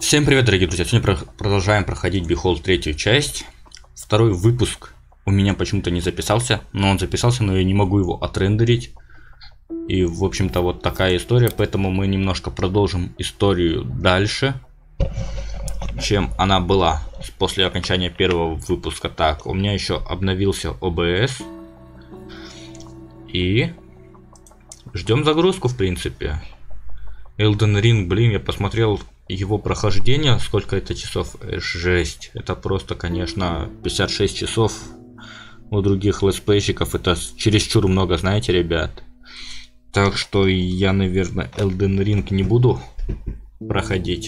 Всем привет, дорогие друзья! Сегодня продолжаем проходить Behold третью часть. Второй выпуск у меня почему-то не записался, но он записался, но я не могу его отрендерить. И, в общем-то, вот такая история, поэтому мы немножко продолжим историю дальше, чем она была после окончания первого выпуска. Так, у меня еще обновился OBS. И ждем загрузку, в принципе. Elden Ring, блин, я посмотрел его прохождение, сколько это часов, жесть. Это просто, конечно, 56 часов. У других летсплейщиков это чересчур много, знаете, ребят. Так что я, наверное, Elden Ring не буду проходить.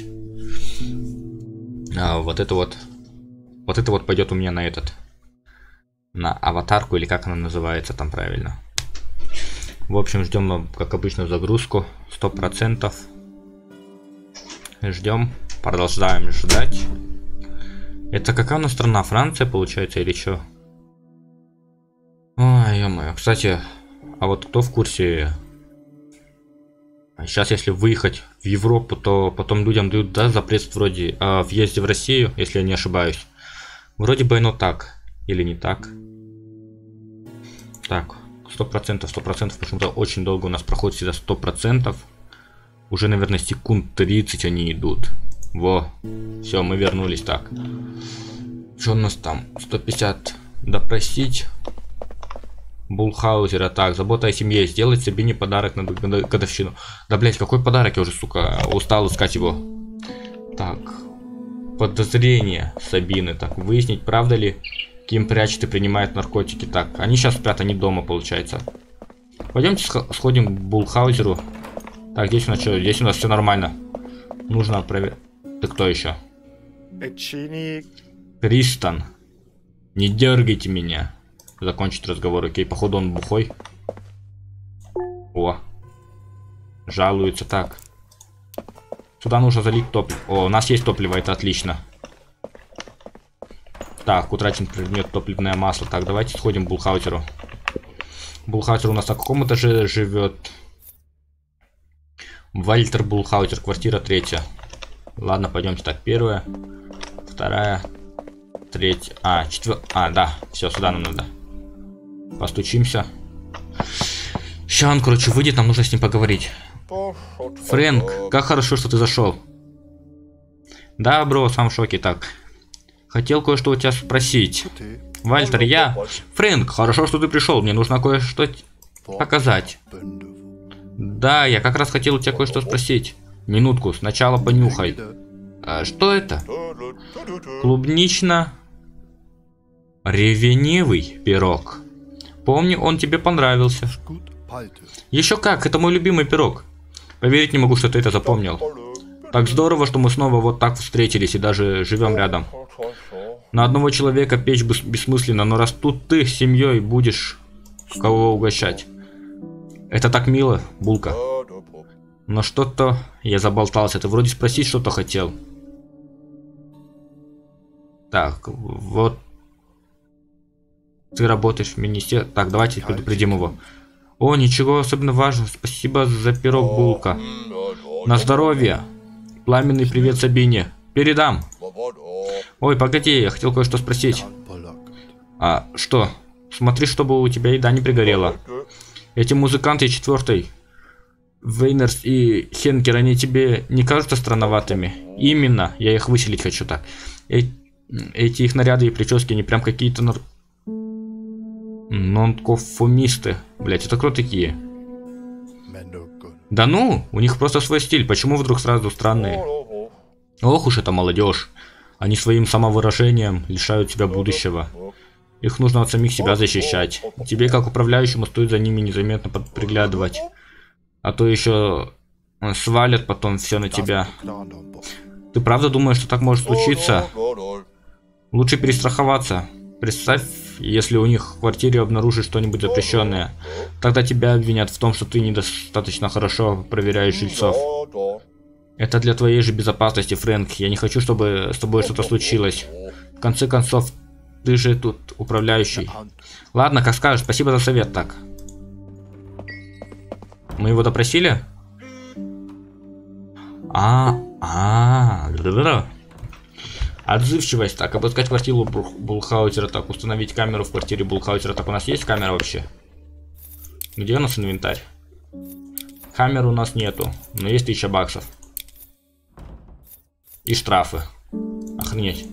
А вот это вот пойдет у меня на на аватарку, или как она называется там правильно. В общем, ждем, как обычно, загрузку 100%. Ждем, продолжаем ждать. Это какая у нас страна? Франция, получается, или что? Ой, ё-моё. Кстати, а вот кто в курсе? Сейчас, если выехать в Европу, то потом людям дают, да, запрет вроде о въезде в Россию, если я не ошибаюсь. Вроде бы оно так. Или не так? Так, 100%, почему-то очень долго у нас проходит всегда 100%. Уже, наверное, секунд 30 они идут. Во, все, мы вернулись. Так, что у нас там? 150 допросить Булхаузера. Так, забота о семье. Сделать Сабине подарок на годовщину. Да, блять, какой подарок? Я уже, сука, устал искать его. Так, подозрение Сабины. Так, выяснить, правда ли Ким прячет и принимает наркотики. Так, они сейчас спят, они дома, получается. Пойдемте сходим к Булхаузеру. Так, здесь у нас что? Здесь у нас все нормально. Нужно проверить. Ты кто еще? Кристан. Не дергайте меня. Закончить разговор. Окей, походу он бухой. О. Жалуется. Так. Сюда нужно залить топливо. О, у нас есть топливо, это отлично. Так, утрачен предмет топливное масло. Так, давайте сходим к Булхаузеру. Булхаузер у нас на каком этаже живет? Вальтер Булхаузер, квартира 3. Ладно, пойдемте. Так, 1, 2, 3. 4. Да, все, сюда нам надо. Постучимся. Сейчас он, короче, выйдет, нам нужно с ним поговорить. Фрэнк, как хорошо, что ты зашел. Да, бро, сам в шоке. Так, хотел кое-что у тебя спросить. Вальтер, я... Фрэнк, хорошо, что ты пришел, мне нужно кое-что показать. Да, я как раз хотел у тебя кое-что спросить. Минутку, сначала понюхай. Что это? Клубнично-ревеневый пирог. Помню, он тебе понравился. Еще как, это мой любимый пирог. Поверить не могу, что ты это запомнил. Так здорово, что мы снова вот так встретились и даже живем рядом. На одного человека печь бессмысленно, но раз тут ты с семьей будешь кого угощать. Это так мило, Булка. Но что-то я заболтался. Ты вроде спросить что-то хотел. Так, вот. Ты работаешь в министерстве. Так, давайте предупредим его. О, ничего особенно важного. Спасибо за пирог, Булка. На здоровье. Пламенный привет Сабине. Передам. Ой, погоди, я хотел кое-что спросить. Что? Смотри, чтобы у тебя еда не пригорела. Эти музыканты 4-й, Вейнерс и Хенкер, они тебе не кажутся странноватыми? Именно, я их выселить хочу так. Эти их наряды и прически, они прям какие-то нонконформисты. Блять, это кто такие? Да ну, у них просто свой стиль, почему вдруг сразу странные? Ох уж это молодежь. Они своим самовыражением лишают себя будущего. Их нужно от самих себя защищать. Тебе, как управляющему, стоит за ними незаметно приглядывать. А то еще свалят потом все на тебя. Ты правда думаешь, что так может случиться? Лучше перестраховаться. Представь, если у них в квартире обнаружат что-нибудь запрещенное. Тогда тебя обвинят в том, что ты недостаточно хорошо проверяешь жильцов. Это для твоей же безопасности, Фрэнк. Я не хочу, чтобы с тобой что-то случилось. В конце концов, ты же тут управляющий. Ладно, как скажешь, спасибо за совет. Так. Мы его допросили? Отзывчивость. Так, обыскать квартиру Булхаузера. Так, установить камеру в квартире Булхаузера. Так, у нас есть камера вообще? Где у нас инвентарь? Камер у нас нету, но есть 1000 баксов. И штрафы. Охренеть.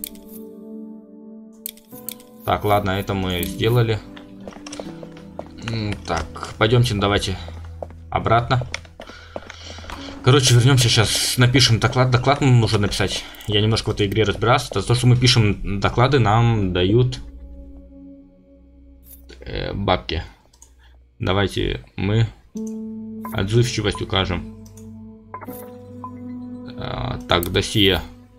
Так, ладно, это мы сделали. Так, пойдемте, давайте обратно. Короче, вернемся сейчас, напишем доклад. Доклад нам нужно написать. Я немножко в этой игре разбирался. За то, что мы пишем доклады, нам дают бабки. Давайте мы отзывчивость укажем. Так, досье.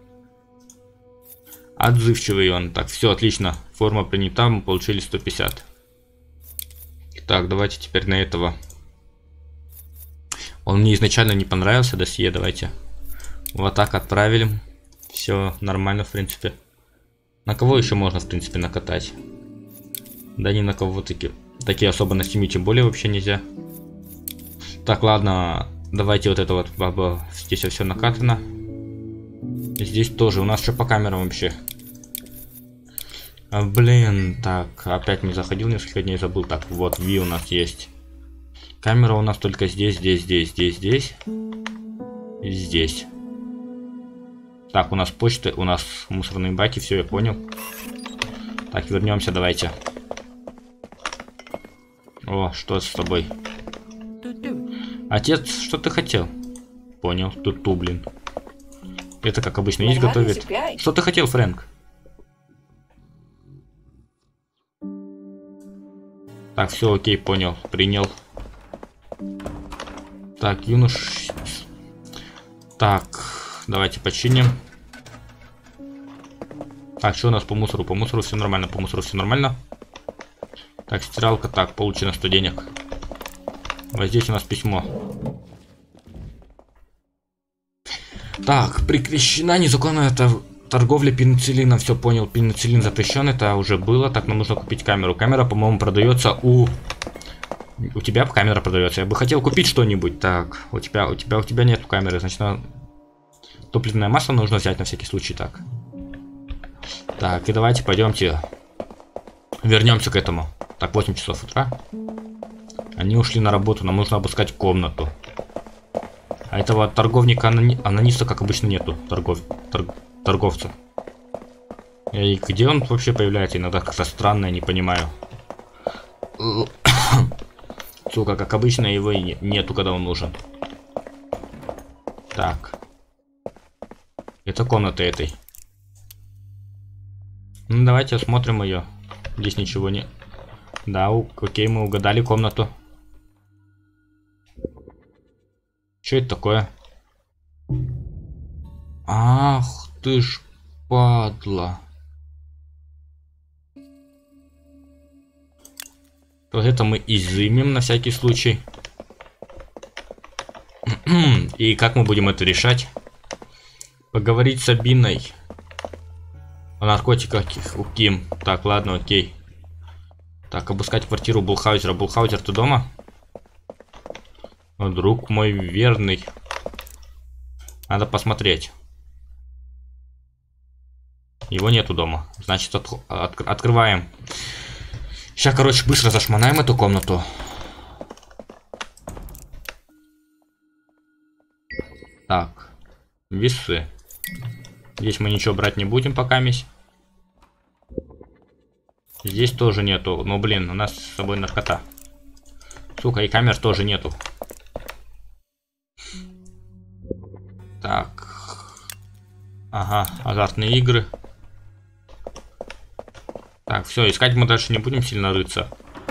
Отзывчивый он. Так, все отлично. Форма принята, мы получили 150. Так, давайте теперь на этого. Он мне изначально не понравился, досье. Давайте вот так отправили. Все нормально, в принципе. На кого еще можно, в принципе, накатать? Да ни на кого такие особо на стиме, тем более вообще нельзя. Так, ладно, давайте вот это вот, баба, здесь все накатано. Здесь тоже, у нас что по камерам вообще? Блин, так, опять не заходил несколько дней, забыл. Так, вот, V у нас есть. Камера у нас только здесь, здесь, здесь, здесь, здесь. И здесь. Так, у нас почта, у нас мусорные баки, все, я понял. Так, вернемся, давайте. О, что с тобой? Отец, что ты хотел? Понял, тут блин. Это как обычно есть готовит. Что ты хотел, Фрэнк? Так, все окей, понял, принял. Так, юнош. Так, давайте починим. Так, что у нас по мусору? По мусору все нормально, по мусору все нормально. Так, стиралка, так, получено 100 денег. Вот здесь у нас письмо. Так, прекращена незаконная торговля пенициллином. Все понял, пенициллин запрещен, это уже было. Так, нам нужно купить камеру. Камера, по-моему, продается у тебя камера продается. Я бы хотел купить что-нибудь. Так, у тебя нет камеры, значит, топливное масло нужно взять на всякий случай. Так. Так, и давайте пойдемте. Вернемся к этому. Так, 8 часов утра. Они ушли на работу, нам нужно обыскать комнату. А этого торговника, анониста, как обычно, нету. Торговца. И где он вообще появляется? Иногда как-то странно, я не понимаю. Сука, как обычно, его и нету, когда он нужен. Так. Это комната этой. Ну, давайте осмотрим ее. Здесь ничего не... Да, окей, мы угадали комнату. Что это такое? Ах ты ж падла. Вот это мы изымем на всякий случай. И как мы будем это решать? Поговорить с Сабиной. О наркотиках у Ким. Так, ладно, окей. Так, обыскать квартиру Булхаузера. Булхаузер, ты дома? О, друг мой верный. Надо посмотреть. Его нету дома. Значит, открываем. Сейчас, короче, быстро зашмонаем эту комнату. Так. Весы. Здесь мы ничего брать не будем пока мись. Здесь тоже нету. Ну, блин, у нас с собой наркота. Сука, и камер тоже нету. Так. Ага, азартные игры. Так, все, искать мы дальше не будем сильно рыться.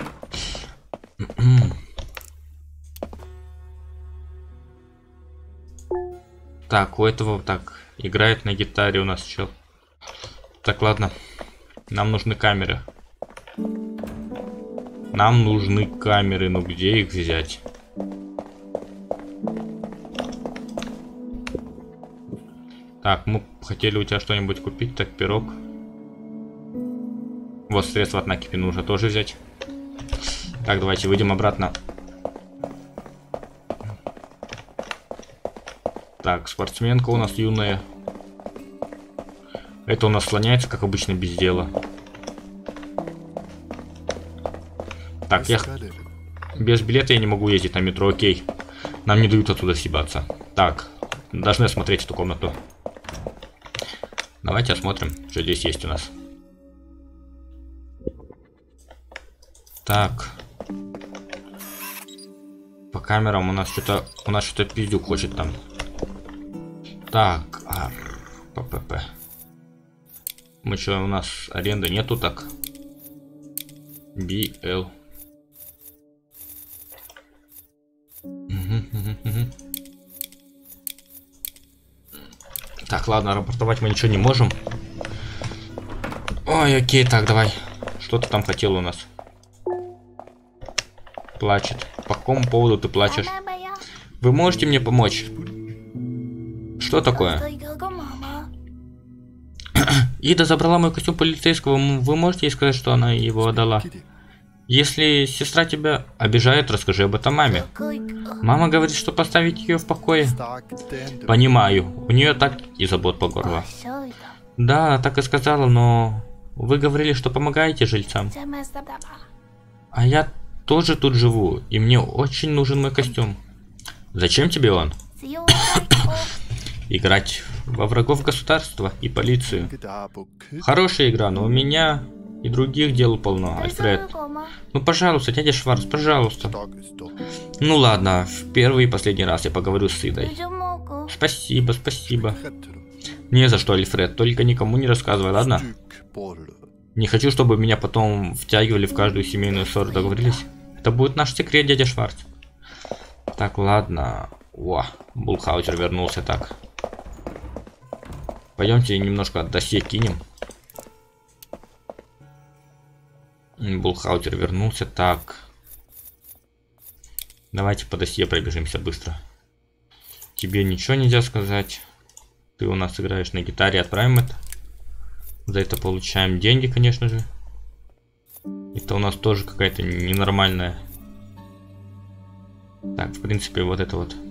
Так, у этого так играет на гитаре у нас чел. Так, ладно. Нам нужны камеры. Нам нужны камеры, но где их взять? Так, мы хотели у тебя что-нибудь купить, так, пирог. Вот средства от накипи нужно тоже взять. Так, давайте выйдем обратно. Так, спортсменка у нас юная. Это у нас слоняется, как обычно, без дела. Так, я... Без билета я не могу ездить на метро, окей. Нам не дают отсюда съебаться. Так, должны осмотреть эту комнату. Давайте осмотрим, что здесь есть у нас. Так. По камерам у нас что-то пиздюк хочет там. Так, ППП. Мы что, у нас аренды нету так? BL. Так, ладно, рапортовать мы ничего не можем. Ой, окей, так, давай. Что ты там хотел у нас? Плачет. По какому поводу ты плачешь? Вы можете мне помочь? Что такое? Ида забрала мой костюм полицейского. Вы можете ей сказать, что она его отдала? Если сестра тебя обижает, расскажи об этом маме. Мама говорит, что поставить ее в покое. Понимаю, у нее так и забот по горло. Да, так и сказала, но вы говорили, что помогаете жильцам. А я тоже тут живу, и мне очень нужен мой костюм. Зачем тебе он? Играть во врагов государства и полицию. Хорошая игра, но у меня и других дел полно, Альфред. Ну, пожалуйста, дядя Шварц, пожалуйста. Ну ладно, в первый и последний раз я поговорю с Идой. Спасибо, спасибо. Не за что, Альфред, только никому не рассказывай, ладно? Не хочу, чтобы меня потом втягивали в каждую семейную ссору, договорились? Это будет наш секрет, дядя Шварц. Так, ладно. О, Булхаузер вернулся, так. Пойдемте немножко досье кинем. Булхаузер вернулся, так. Давайте по досье пробежимся быстро. Тебе ничего нельзя сказать. Ты у нас играешь на гитаре, отправим это. За это получаем деньги, конечно же. Это у нас тоже какая-то ненормальная. Так, в принципе, вот это вот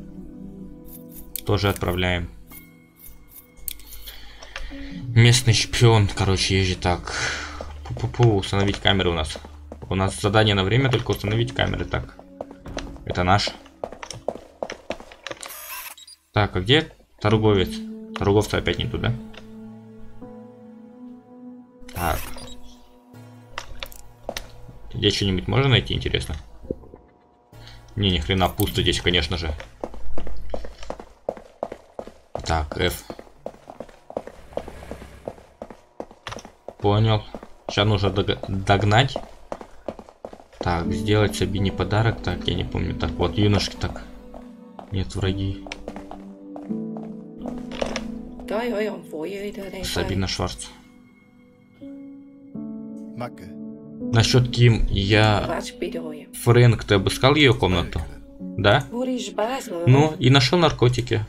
тоже отправляем. Местный шпион, короче, езжи так. Пу-пу-пу, установить камеры у нас. У нас задание на время, только установить камеры. Так, это наш. Так, а где торговец? Торговца опять не туда. Так. Здесь что-нибудь можно найти, интересно? Не, ни хрена пусто здесь, конечно же. Так, F. Понял. Сейчас нужно догнать. Так, сделать Сабине подарок. Так, я не помню. Так, вот, юношки, так. Нет, враги. Сабина Шварц. Насчет Ким, Фрэнк, ты обыскал ее комнату? Да? Ну, и нашел наркотики.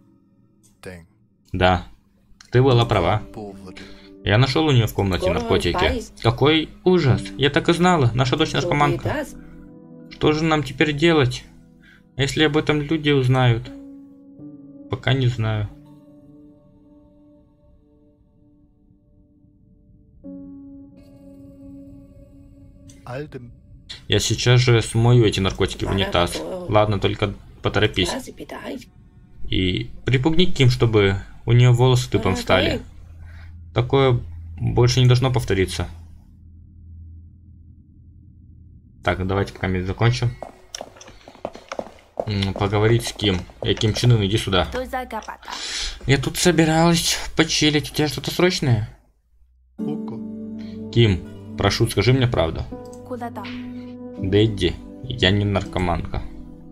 Да. Ты была права. Я нашел у нее в комнате наркотики. Какой ужас. Я так и знала. Наша дочь наркоманка. Что же нам теперь делать? Если об этом люди узнают? Пока не знаю. Я сейчас же смою эти наркотики в унитаз. Ладно, только поторопись. И припугни Ким, чтобы у нее волосы дыбом встали. Такое больше не должно повториться. Так, давайте пока мы закончим. Поговорить с Ким. Ким Чен Ын, иди сюда. Я тут собиралась почилить. У тебя что-то срочное? Ким, прошу, скажи мне правду. Дэдди, я не наркоманка.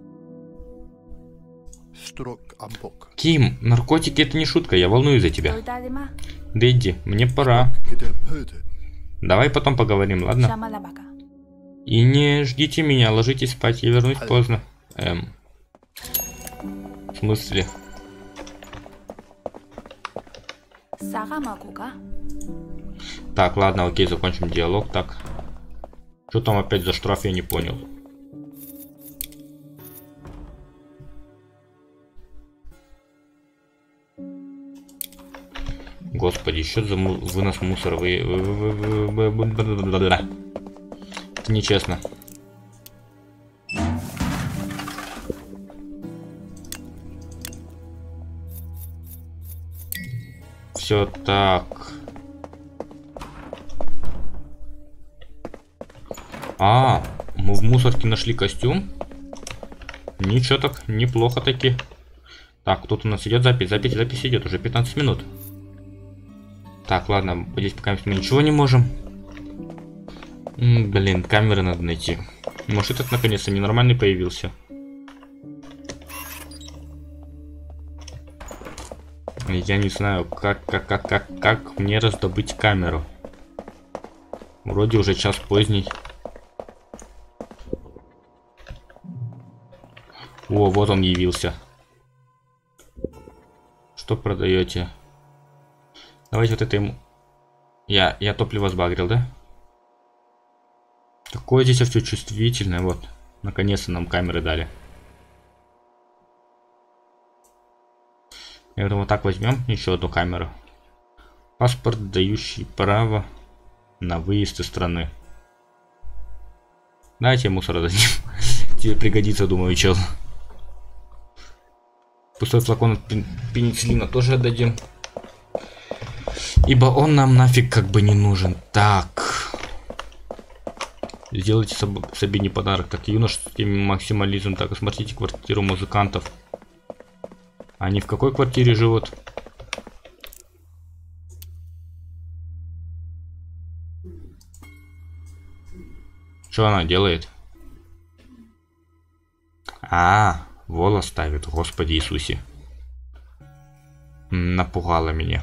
Ким, наркотики это не шутка, я волнуюсь за тебя. Дэдди, мне пора. Давай потом поговорим, ладно? И не ждите меня, ложитесь спать, я вернусь поздно. В смысле? Так, ладно, окей, закончим диалог, так. Что там опять за штраф, я не понял. Господи, еще за вынос мусора. Это нечестно. Все так. А, мы в мусорке нашли костюм. Ничего так, неплохо таки. Так, тут у нас идет запись. Запись идет уже 15 минут. Так, ладно, здесь пока мы ничего не можем. Блин, камеры надо найти. Может, этот наконец-то ненормальный появился. Я не знаю, как мне раздобыть камеру. Вроде уже час поздний. О, вот он явился. Что продаете? Давайте вот это ему... Я топливо сбагрил, да? Какое здесь все чувствительное, вот. Наконец-то нам камеры дали. Я думаю, вот так возьмем еще одну камеру. Паспорт, дающий право на выезд из страны. Давайте мусор дадим. Тебе пригодится, думаю, чел. Пустой флакон от пенициллина тоже отдадим. Ибо он нам нафиг как бы не нужен. Так. Сделайте себе не подарок. Так, юношеский максимализм. Так, осмотрите квартиру музыкантов. Они в какой квартире живут? Что она делает? Волос ставит. Господи Иисусе. Напугала меня.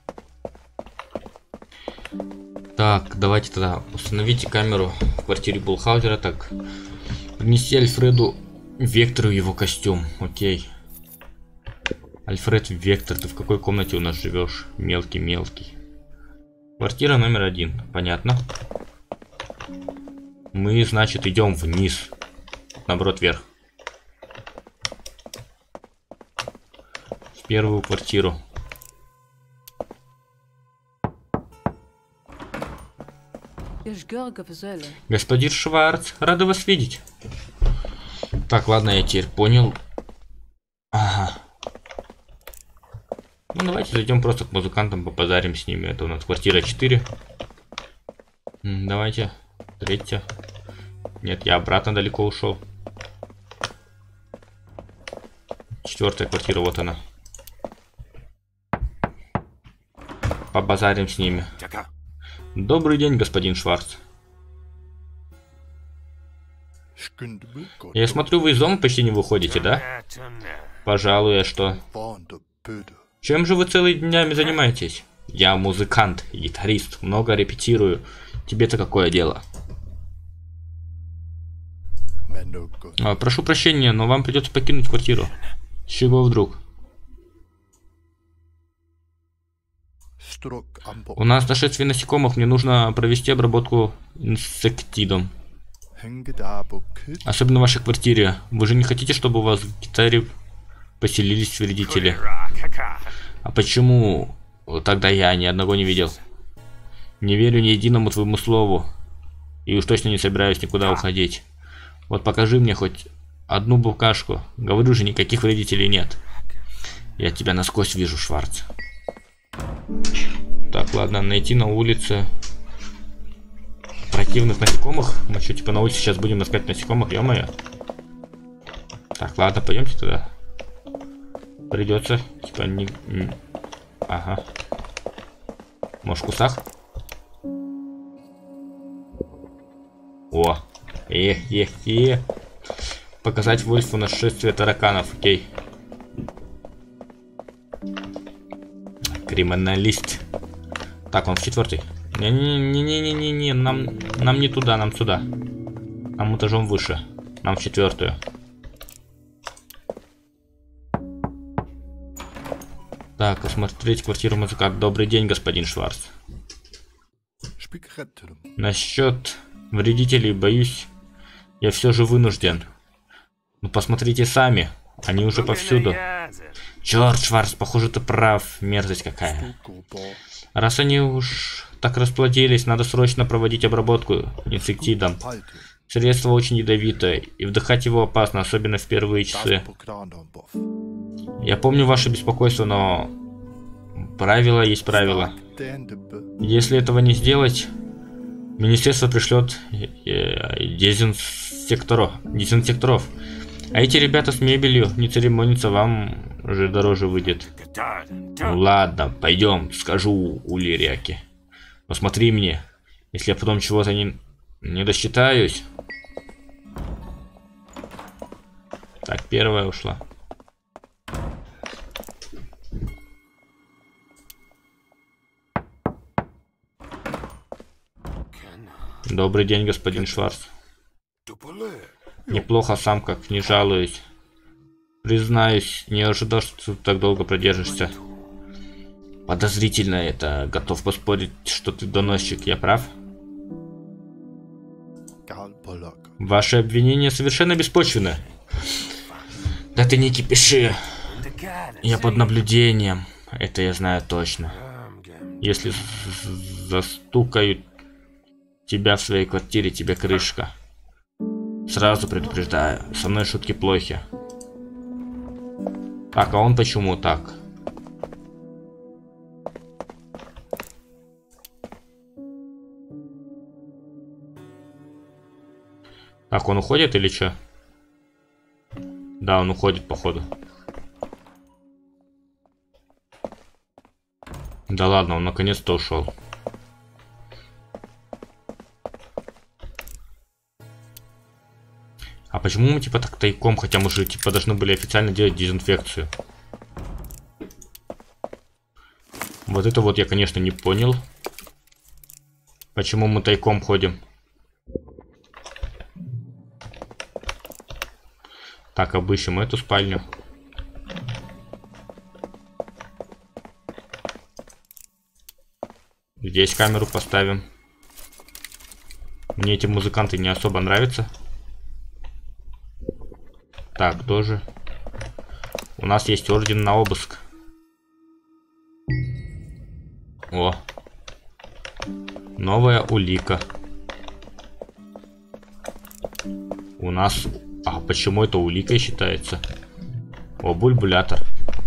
Так, давайте тогда установите камеру в квартире Булхаузера. Так, внести Альфреду Вектору его костюм. Окей. Альфред Вектор, ты в какой комнате у нас живешь? Мелкий. Квартира номер 1. Понятно. Мы, значит, идем вниз. Наоборот, вверх. В первую квартиру. Господин Шварц, рада вас видеть. Так, ладно, я теперь понял. Ага. Ну, давайте зайдем просто к музыкантам, попозарим с ними. Это у нас квартира 4. Давайте. 3. Нет, я обратно далеко ушел. 4 квартира, вот она. Побазарим с ними. Добрый день, господин Шварц. Я смотрю, вы из дома почти не выходите, да? Пожалуй, а что? Чем же вы целыми днями занимаетесь? Я музыкант, гитарист, много репетирую. Тебе-то какое дело? Прошу прощения, но вам придется покинуть квартиру. С чего вдруг? У нас нашествие насекомых, мне нужно провести обработку инсектидом. Особенно в вашей квартире. Вы же не хотите, чтобы у вас в гитаре поселились вредители? А почему тогда я ни одного не видел? Не верю ни единому твоему слову. И уж точно не собираюсь никуда уходить. Вот покажи мне хоть одну букашку. Говорю же, никаких вредителей нет. Я тебя насквозь вижу, Шварц. Так, ладно, найти на улице противных насекомых. Мы что, типа на улице сейчас будем искать насекомых, ё-моё. Так, ладно, пойдемте туда. Придется, типа, не... Ага. Может, в кустах? О! Показать Вольфу нашествие тараканов, окей. Криминалист. Так, он в 4. Не-не-не-не-не-не, нам не туда, нам сюда. Нам этажом выше. Нам в 4. Так, осмотреть квартиру музыканта. Добрый день, господин Шварц. Насчет вредителей, боюсь, я все же вынужден. Ну, посмотрите сами. Они уже повсюду. Черт, Шварц, похоже, ты прав. Мерзость какая. Раз они уж так расплодились, надо срочно проводить обработку инсектидом. Средство очень ядовитое, и вдыхать его опасно, особенно в первые часы. Я помню ваше беспокойство, но правило есть правило. Если этого не сделать, министерство пришлет дезинсекторов. А эти ребята с мебелью не церемонятся, вам же дороже выйдет. Ну ладно, пойдем, скажу Ульрике. Но смотри мне, если я потом чего-то не досчитаюсь. Так, первая ушла. Добрый день, господин Шварц. Неплохо сам, как не жалуюсь. Признаюсь, не ожидал, что ты так долго продержишься. Подозрительно это. Готов поспорить, что ты доносчик, я прав? Ваши обвинения совершенно беспочвенны. Да ты не кипиши. Я под наблюдением. Это я знаю точно. Если застукают тебя в своей квартире, тебе крышка. Сразу предупреждаю, со мной шутки плохи. Так, а он почему так? Так, он уходит или что? Да, он уходит, походу. Да ладно, он наконец-то ушел. А почему мы типа так тайком, хотя мы же типа должны были официально делать дезинфекцию? Вот это вот я, конечно, не понял. Почему мы тайком ходим? Так, обыщем эту спальню. Здесь камеру поставим. Мне эти музыканты не особо нравятся. Так, тоже. У нас есть орден на обыск. О. Новая улика. У нас... А почему это уликой считается? О, бульбулятор.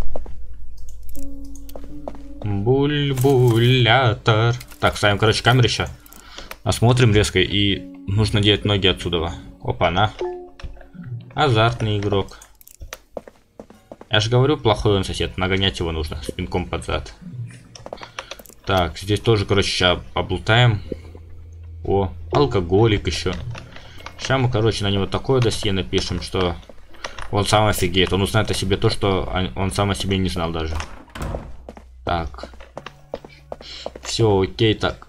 Бульбулятор. Так, ставим, короче, камеру еще. Осмотрим резко. И нужно делать ноги отсюда. Опа-на. Азартный игрок. Я же говорю, плохой он сосед. Нагонять его нужно. С пинком под зад. Так, здесь тоже, короче, сейчас облутаем. О, алкоголик еще. Сейчас мы, короче, на него такое досье напишем, что он сам офигеет. Он узнает о себе то, что он сам о себе не знал даже. Так. Все, окей, так.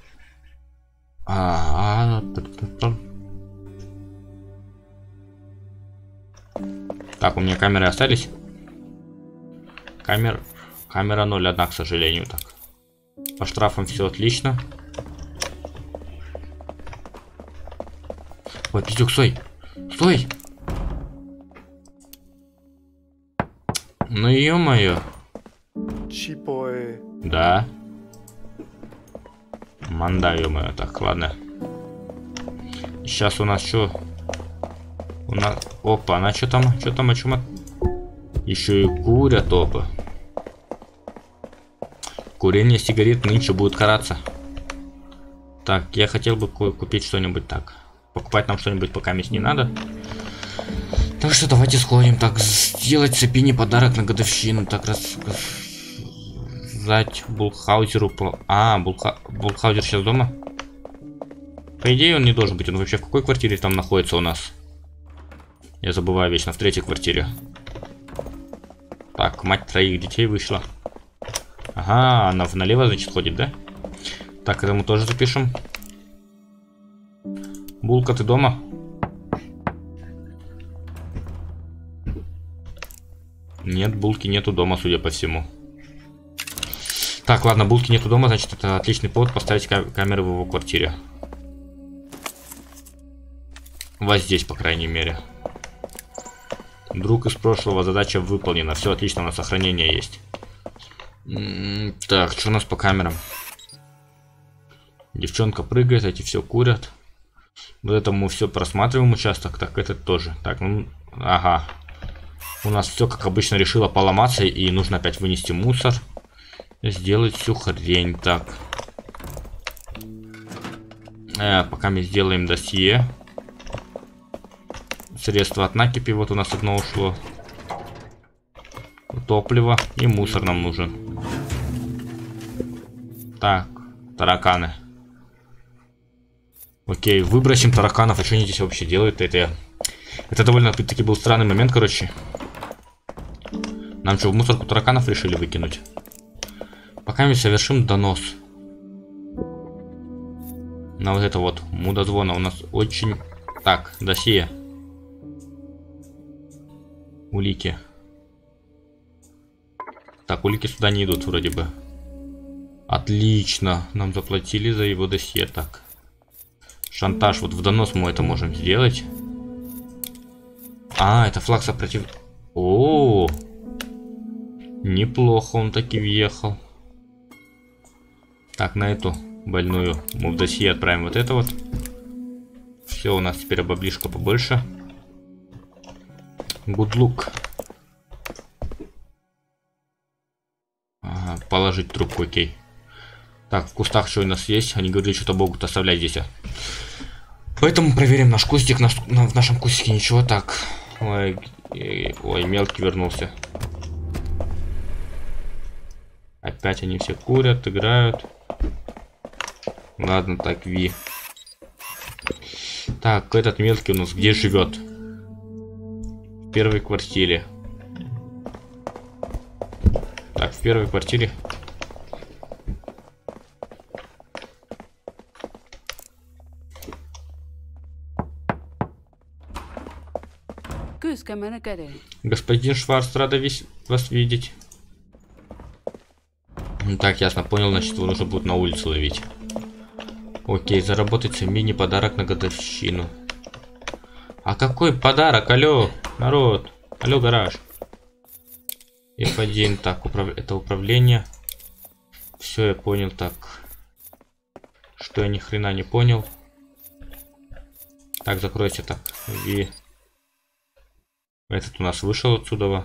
Так, у меня камеры остались. Камера 0, к сожалению. Так. По штрафам все отлично. Ой, пиздюк, стой! Стой! Ну ё-моё. Да. Манда, ё-моё. Так, ладно. Сейчас у нас что? У нас... Опа, она что там? Что там, о чем? Еще и курят, опа. Курение сигарет нынче будет караться. Так, я хотел бы купить что-нибудь так. Покупать нам что-нибудь пока не надо. Так что давайте сходим. Так, сделать Цепине подарок на годовщину. Так, рассказать Булхаузеру. Булхаузер сейчас дома? По идее, он не должен быть. Он вообще в какой квартире там находится у нас? Я забываю вечно. В третьей квартире. Так, мать троих детей вышла. Ага, она налево, значит, ходит, да? Так, это мы тоже запишем. Булка, ты дома? Нет, Булки нету дома, судя по всему. Так, ладно, Булки нету дома, значит, это отличный повод поставить камеры в его квартире. Вот здесь, по крайней мере. Друг из прошлого, задача выполнена. Все отлично, у нас сохранение есть. Так, что у нас по камерам? Девчонка прыгает, эти все курят. Вот это мы все просматриваем участок. Так, этот тоже. Так, ну, ага. У нас все, как обычно, решило поломаться. И нужно опять вынести мусор. Сделать всю хрень. Так. Пока мы сделаем досье. Средства от накипи. Вот у нас одно ушло. Топливо. И мусор нам нужен. Так. Тараканы. Окей, выбросим тараканов. А что они здесь вообще делают? Это довольно-таки был странный момент, короче. Нам что, в мусорку тараканов решили выкинуть? Пока мы совершим донос. На вот это вот мудозвона у нас очень... Так, досье. Улики. Так, улики сюда не идут вроде бы. Отлично. Нам заплатили за его досье. Так. Шантаж. Вот в донос мы это можем сделать. А, это флаг сопротив... О, неплохо он таки въехал. Так, на эту больную мы в досье отправим вот это вот. Все, у нас теперь баблишка побольше. Good luck. Ага, положить трубку, окей. Так, в кустах что у нас есть? Они говорили, что-то могут оставлять здесь. Поэтому проверим наш кустик. В нашем кустике ничего. Так. Ой, мелкий вернулся. Опять они все курят, играют. Ладно, так, Ви. Так, этот мелкий у нас где живет? В первой квартире. Так, в первой квартире. Господин Шварц, рада вас видеть. Так, ясно, понял, значит, его нужно будет на улицу ловить. Окей, заработать мини-подарок на годовщину. А какой подарок? Алло, народ. Алло, гараж. F1, так, это управление. Все, я понял, так. Что я ни хрена не понял. Так, закройся, так. И... Этот у нас вышел отсюда.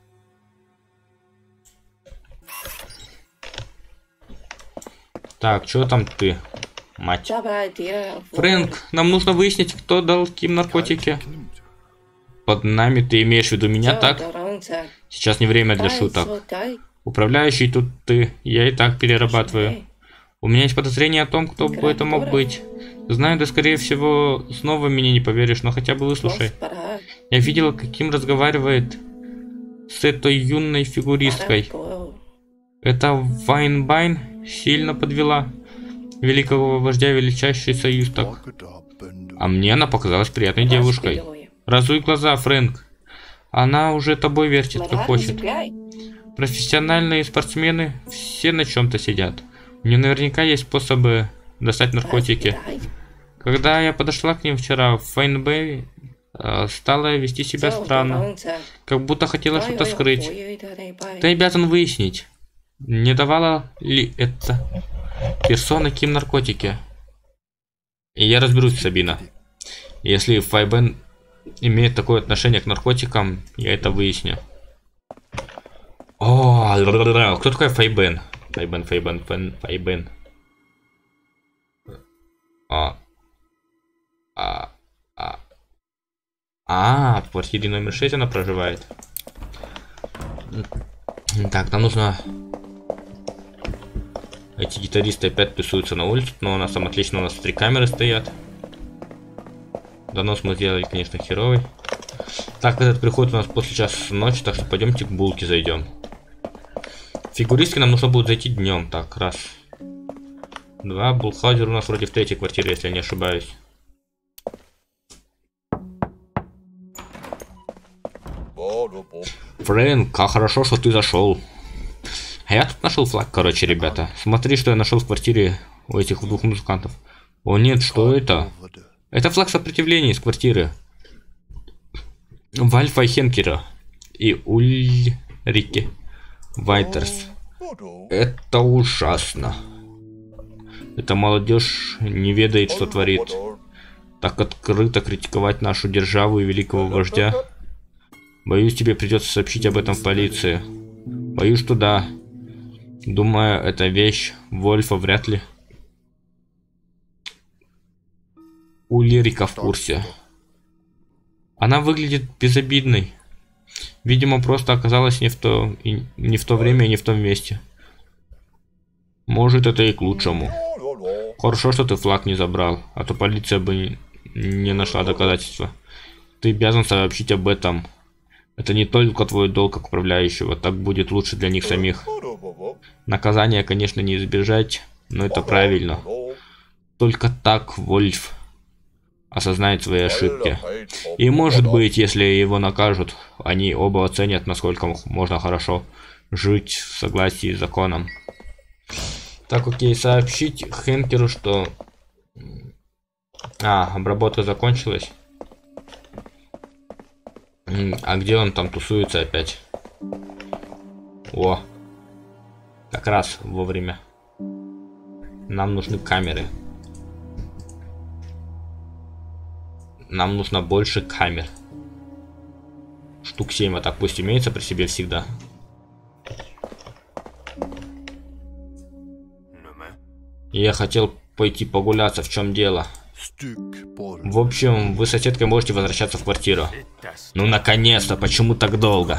Так, что там ты, мать? Фрэнк, нам нужно выяснить, кто дал Ким наркотики. Под нами ты имеешь в виду меня, так? Сейчас не время для шуток. Управляющий тут ты, я и так перерабатываю. У меня есть подозрение о том, кто бы это мог быть. Знаю, ты скорее всего снова мне не поверишь, но хотя бы выслушай. Я видела, каким разговаривает с этой юной фигуристкой. Эта Вайнбайн сильно подвела великого вождя величайший союз, так. А мне она показалась приятной девушкой. Разуй глаза, Фрэнк. Она уже тобой вертится, хочет. Профессиональные спортсмены все на чем-то сидят. У нее наверняка есть способы достать наркотики. Когда я подошла к ним вчера, Вайнбайн стала вести себя странно. Как будто хотела что-то скрыть. Ты обязан выяснить, не давала ли эта персона Ким наркотики. И я разберусь, Сабина. Если Файбен имеет такое отношение к наркотикам, я это выясню. О, кто такой Файбен? Файбен. В квартире номер 6 она проживает. Так, нам нужно... Эти гитаристы опять тусуются на улице, но у нас там отлично, у нас 3 камеры стоят. Донос мы сделали, конечно, херовый. Так, этот приходит у нас после часа ночи, так что пойдемте к булке зайдем. Фигуристки нам нужно будет зайти днем. Так, раз. 2. Булхаузер у нас вроде в 3-й квартире, если я не ошибаюсь. Фрэнк, как хорошо, что ты зашел. А я тут нашел флаг, короче, ребята. Смотри, что я нашел в квартире у этих 2 музыкантов. О нет, что это? Это флаг сопротивления из квартиры. Вальфа Хенкера и Ульрике Вайтерс. Это ужасно. Эта молодежь не ведает, что творит. Так открыто критиковать нашу державу и великого вождя. Боюсь, тебе придется сообщить об этом в полиции. Боюсь, что да. Думаю, эта вещь Вольфа вряд ли. Ульрика в курсе. Она выглядит безобидной. Видимо, просто оказалась не в то время и не в том месте. Может, это и к лучшему. Хорошо, что ты флаг не забрал, а то полиция бы не нашла доказательства. Ты обязан сообщить об этом. Это не только твой долг как управляющего, так будет лучше для них самих. Наказание, конечно, не избежать, но это правильно. Только так Вольф осознает свои ошибки. И может быть, если его накажут, они оба оценят, насколько можно хорошо жить в согласии с законом. Так, окей, сообщить Хенкеру, что... обработка закончилась. А где он там тусуется опять? О, как раз вовремя. Нам нужны камеры. Нам нужно больше камер. Штук 7, а так пусть имеется при себе всегда. Я хотел пойти погуляться, в чем дело? В общем, вы с соседкой можете возвращаться в квартиру. Ну, наконец-то, почему так долго?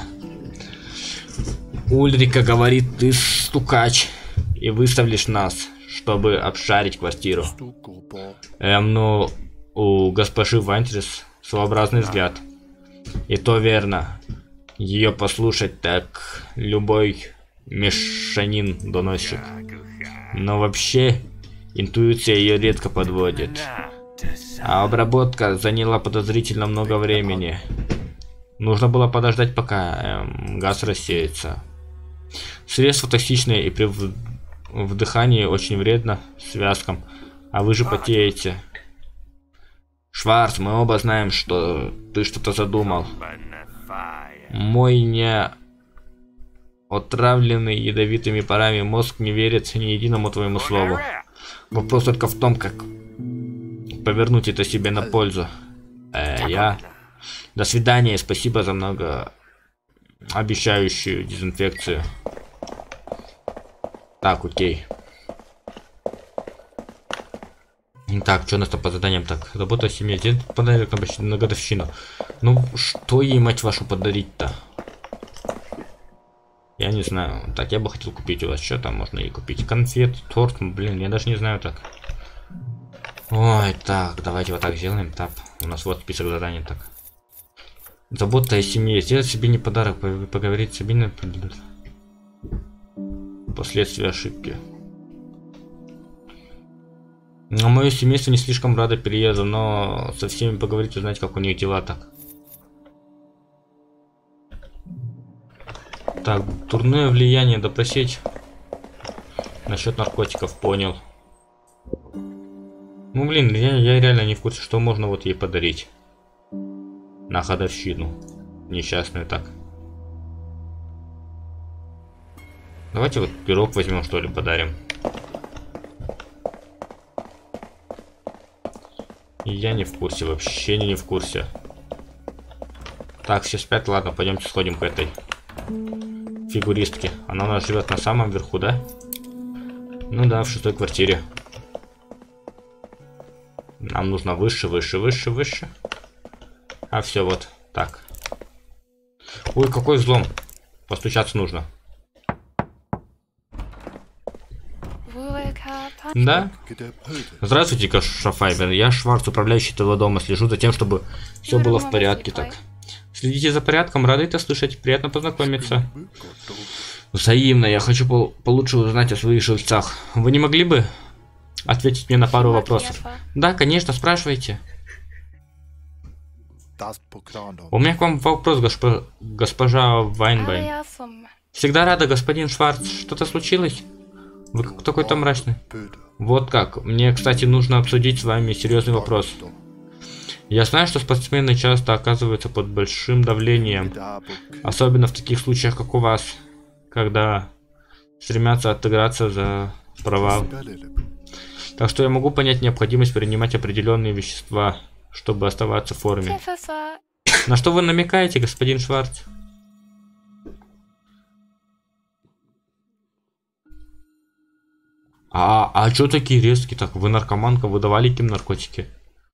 Ульрика говорит, ты стукач, и выставишь нас, чтобы обшарить квартиру. Ну, у госпожи Вайтерс своеобразный взгляд. И то верно. Ее послушать так любой мешанин доносчик. Но вообще, интуиция ее редко подводит. А обработка заняла подозрительно много времени. Нужно было подождать, пока газ рассеется. Средство токсичное и при вдыхании очень вредно связкам. А вы же потеете. Шварц, мы оба знаем, что ты что-то задумал. Мой не отравленный ядовитыми парами мозг не верит ни единому твоему слову. Вопрос только в том, как повернуть это себе на пользу. До свидания, спасибо за многообещающую дезинфекцию. Так, окей. Так, что у нас там по заданиям? Так, забота о семье. Дед подарок на годовщину. Ну, что ей, мать вашу, подарить-то? Я не знаю. Так, я бы хотел купить у вас. Что там можно ей купить? Конфет, торт. Блин, я даже не знаю так. Ой, так, давайте вот так сделаем. Так, у нас вот список заданий. Так. Забота о семье. Сделать себе не подарок. Поговорить с Сабиной. Последствия ошибки. Но мое семейство не слишком радо переезду, но со всеми поговорить, узнать, как у них дела так. Так, дурное влияние допросить. Насчет наркотиков, понял. Ну блин, я реально не в курсе, что можно вот ей подарить. На годовщину. Несчастную так. Давайте вот пирог возьмем, что ли, подарим. Я не в курсе, вообще не в курсе. Так, все спят, ладно, пойдемте сходим к этой фигуристке. Она у нас живет на самом верху, да? Ну да, в 6-й квартире. Нам нужно выше, выше, выше, выше. А все, вот, так. Ой, какой взлом. Постучаться нужно. Да? Здравствуйте, Шафайбер. Я Шварц, управляющий этого дома. Слежу за тем, чтобы все было в порядке. Так. Следите за порядком. Рады это слышать. Приятно познакомиться. Взаимно. Я хочу получше узнать о своих жильцах. Вы не могли бы ответить мне на пару вопросов? Да, конечно, спрашивайте. У меня к вам вопрос, госпожа Вайнбайн. Всегда рада, господин Шварц. Что-то случилось? Вы какой-то мрачный. Вот как. Мне, кстати, нужно обсудить с вами серьезный вопрос. Я знаю, что спортсмены часто оказываются под большим давлением, особенно в таких случаях, как у вас, когда стремятся отыграться за провал. Так что я могу понять необходимость принимать определенные вещества, чтобы оставаться в форме. На что вы намекаете, господин Шварц? А чё такие резкие? Так, вы наркоманка, вы давали Ким наркотики?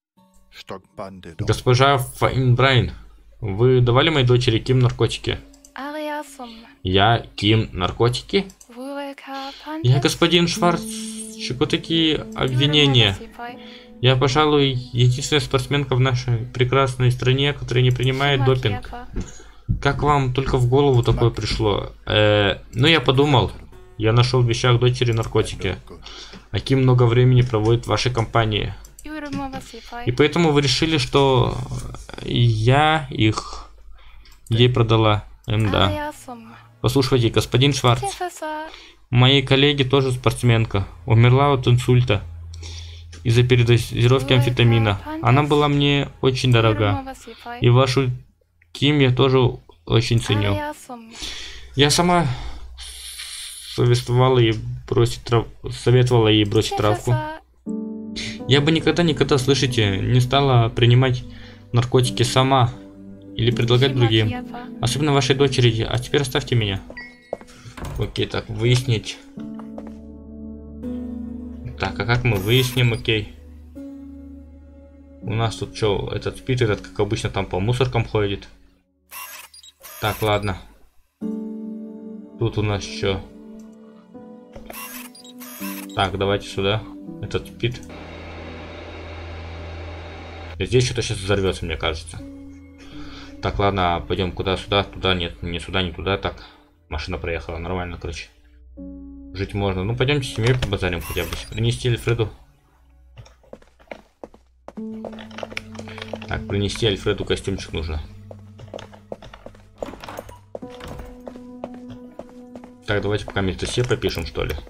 Госпожа Файнбрайн, вы давали моей дочери Ким наркотики? Я Ким наркотики? Я господин Шварц, чего такие обвинения? Я, пожалуй, единственная спортсменка в нашей прекрасной стране, которая не принимает допинг. Как вам только в голову такое пришло? Ну, я подумал. Я нашел в вещах дочери наркотики. А Ким много времени проводит в вашей компании. И поэтому вы решили, что я их ей продала. Да. Послушайте, господин Шварц. Моей коллеге тоже спортсменка. Умерла от инсульта. Из-за передозировки амфетамина. Она была мне очень дорога. И вашу Ким я тоже очень ценю. Я сама советовала ей бросить травку. Я бы никогда, слышите, не стала принимать наркотики сама или предлагать другим. Особенно вашей дочери. А теперь оставьте меня. Окей, так, выяснить. Так, а как мы выясним, окей? У нас тут что, этот спит, этот, как обычно, там по мусоркам ходит. Так, ладно. Тут у нас что? Так, давайте сюда. Этот спит. И здесь что-то сейчас взорвется, мне кажется. Так, ладно, пойдем куда сюда, туда, нет, не сюда, не туда. Так, машина проехала, нормально, короче. Жить можно. Ну, пойдемте с семьей побазарим хотя бы. Принести Альфреду. Так, принести Альфреду костюмчик нужно. Так, давайте пока мы все пропишем, что ли.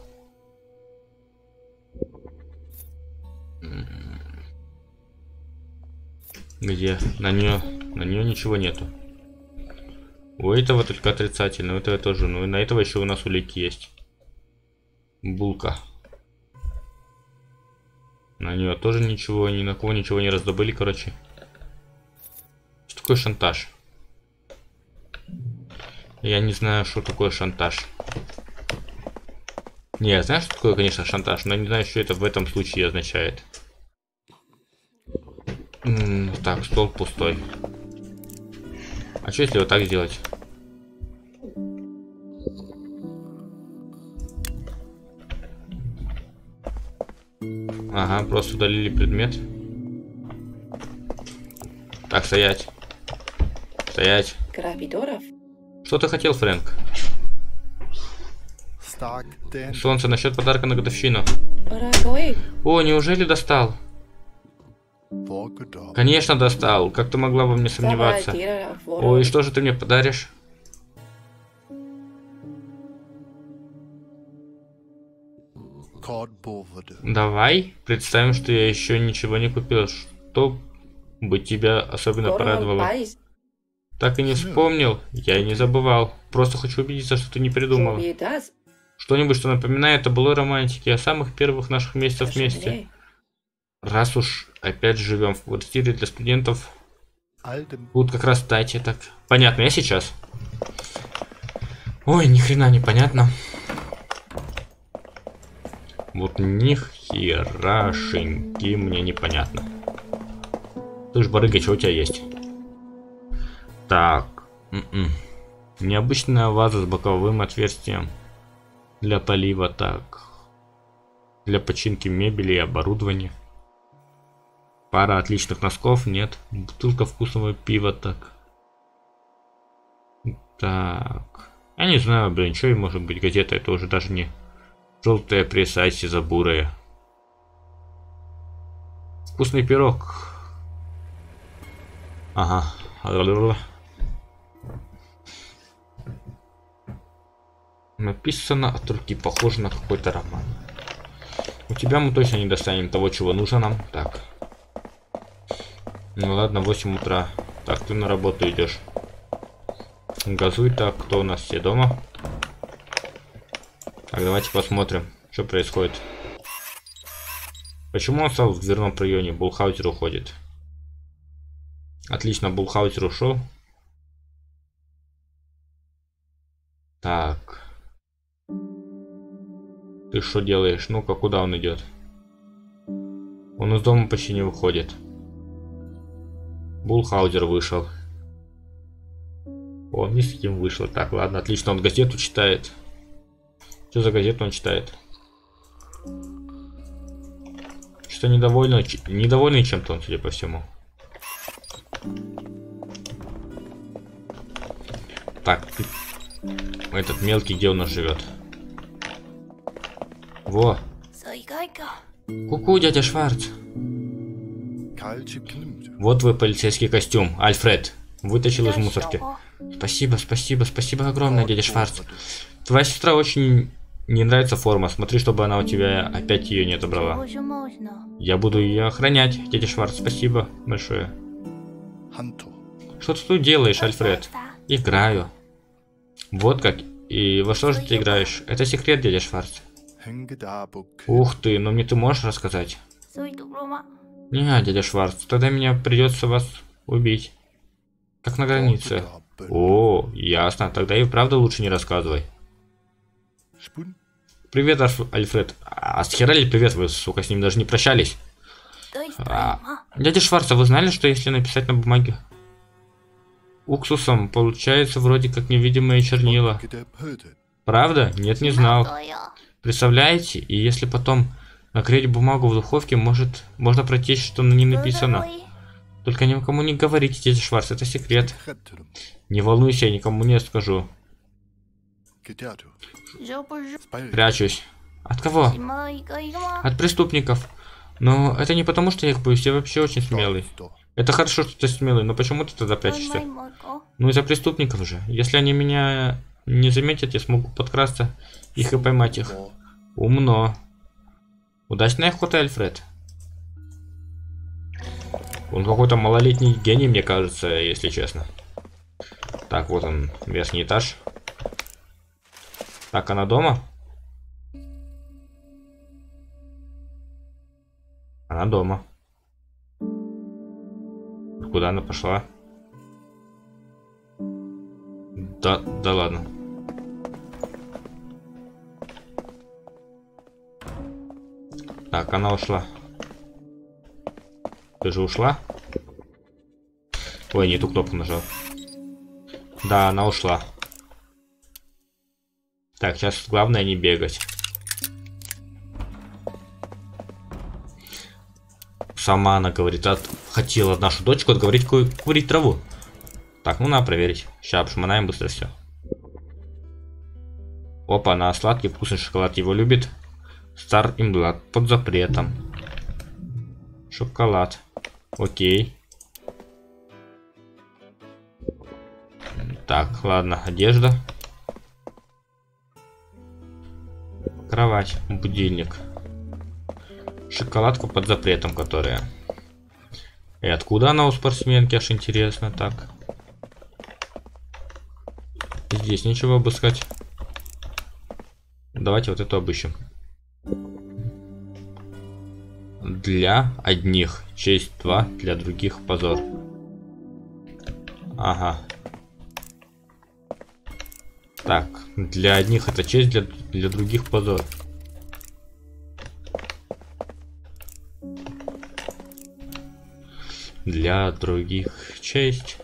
Где? На нее ничего нету. У этого только отрицательно, у этого тоже. Ну и на этого еще у нас улики есть. Булка. На нее тоже ничего, ни на кого ничего не раздобыли, короче. Что такое шантаж? Я не знаю, что такое шантаж. Не, я знаю, что такое, конечно, шантаж, но я не знаю, что это в этом случае означает. Так, стол пустой. А что если вот так сделать? Ага, просто удалили предмет. Так, стоять. Стоять. Что ты хотел, Фрэнк? Солнце, насчет подарка на годовщину. О, неужели достал? Конечно, достал. Как ты могла во мне сомневаться? Ой, что же ты мне подаришь? Давай представим, что я еще ничего не купил. Что бы тебя особенно порадовало? Так и не вспомнил. Я и не забывал. Просто хочу убедиться, что ты не придумала. Что-нибудь, что напоминает о былой романтике, о самых первых наших месяцах вместе. Раз уж опять живем в квартире для студентов, будут как раз кстати. Так, понятно, я сейчас. Ой, ни хрена не понятно. Вот ни херашеньки мне непонятно. Ты ж барыга, что у тебя есть? Так. Необычная ваза с боковым отверстием для полива, так. Для починки мебели и оборудования. Пара отличных носков, нет. Бутылка вкусного пива, так. Так. Я не знаю, блин, что и может быть газета, это уже даже не желтая пресса, сизо-бурая. Вкусный пирог. Ага. Написано от руки, похоже на какой-то роман. У тебя мы точно не достанем того, чего нужно нам. Так. Ну ладно, 8 утра. Так, ты на работу идешь. Газуй. Так, кто у нас все дома? Так, давайте посмотрим, что происходит. Почему он стал в дверном проеме? Булхаузер уходит. Отлично, Булхаузер ушел. Так. Ты что делаешь? Ну-ка, куда он идет? Он из дома почти не выходит. Булхаузер вышел. Он ни с кем вышел. Так, ладно, отлично, он газету читает. Что за газету он читает? Что недовольный чем-то он, судя по всему. Так, этот мелкий где у нас живет? Во. Ку-ку, дядя Шварц. Вот твой полицейский костюм, Альфред. Вытащил из мусорки. Спасибо, спасибо, спасибо огромное, дядя Шварц. Твоя сестра очень не нравится форма. Смотри, чтобы она у тебя опять ее не отобрала. Я буду ее охранять, дядя Шварц. Спасибо большое. Что ты тут делаешь, Альфред? Играю. Вот как. И во что же ты играешь? Это секрет, дядя Шварц. Ух ты, но мне ты можешь рассказать? Не, дядя Шварц, тогда меня придется вас убить. Как на границе. О, ясно, тогда и правда лучше не рассказывай. Привет, Альфред. А с хера ли привет, вы, сука, с ним даже не прощались? Дядя Шварц, а вы знали, что если написать на бумаге уксусом, получается вроде как невидимые чернила? Правда? Нет, не знал. Представляете? И если потом наклеить бумагу в духовке, можно прочесть, что на ней написано. Только никому не говорите, дядя Шварц, это секрет. Не волнуйся, я никому не скажу. Прячусь. От кого? От преступников. Но это не потому, что я их боюсь, я вообще очень смелый. Это хорошо, что ты смелый, но почему ты тогда прячешься? Ну из-за преступников же. Если они меня не заметят, я смогу подкрасться их и поймать их. Умно. Удачной охоты, Альфред. Он какой-то малолетний гений, мне кажется, если честно. Так, вот он, верхний этаж. Так, она дома? Она дома. Куда она пошла? Да ладно. Так, она ушла. Ты же ушла? Ой, не ту кнопку нажал. Да, она ушла. Так, сейчас главное не бегать. Сама она говорит, хотела нашу дочку отговорить курить траву. Так, ну надо проверить. Сейчас обшмонаем быстро все. Опа, она сладкий вкусный шоколад его любит. Стар и млад под запретом. Шоколад. Окей. Так, ладно, одежда. Кровать, будильник. Шоколадка под запретом, которая. И откуда она у спортсменки, аж интересно, так. Здесь нечего обыскать. Давайте вот эту обыщем. Для одних честь 2, для других позор. Ага. Так, для одних это честь, для других позор. Для других честь.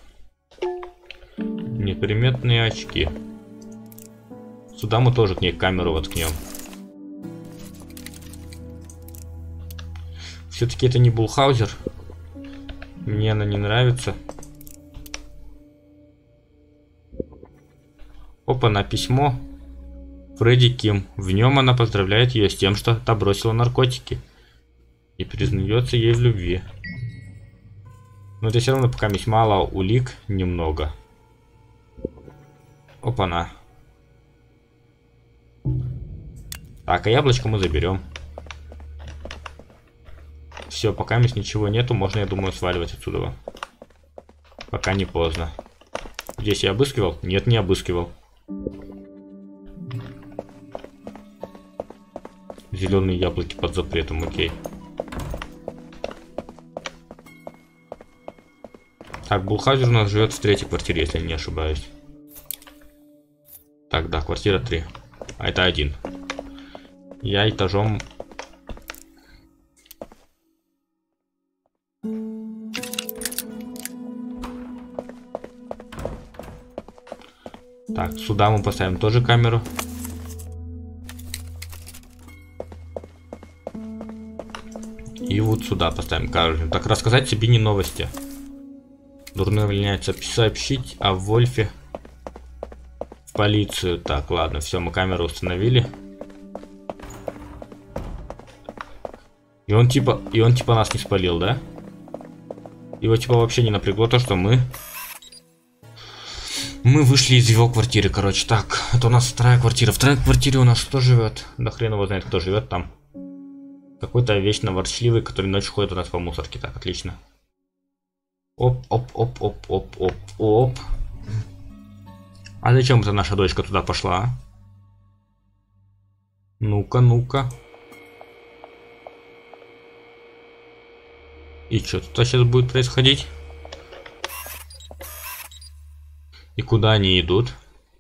Неприметные очки. Сюда мы тоже к ней камеру воткнем. Все-таки это не Булхаузер. Мне она не нравится. Опа, на письмо. Фредди Ким. В нем она поздравляет ее с тем, что та бросила наркотики. И признается ей в любви. Но это все равно пока мало улик, немного. Опа-на. Так, а яблочко мы заберем. Все, пока здесь ничего нету, можно, я думаю, сваливать отсюда. Пока не поздно. Здесь я обыскивал? Нет, не обыскивал. Зеленые яблоки под запретом, окей. Так, Булхаузер у нас живет в третьей квартире, если не ошибаюсь. Так, да, квартира 3. А это 1. Я этажом... Так, сюда мы поставим тоже камеру. И вот сюда поставим камеру. Так, рассказать себе не новости. Дурно влияется сообщить о Вольфе в полицию. Так, ладно, все, мы камеру установили. И он типа нас не спалил, да? Его типа вообще не напрягло то, что мы вышли из его квартиры, короче. Так, это у нас вторая квартира. Вторая квартире у нас кто живет? Да хрен его знает, кто живет там. Какой-то вечно ворчливый, который ночью ходит у нас по мусорке. Так, отлично. Оп. А зачем это наша дочка туда пошла? Ну-ка. И что тут сейчас будет происходить? И куда они идут?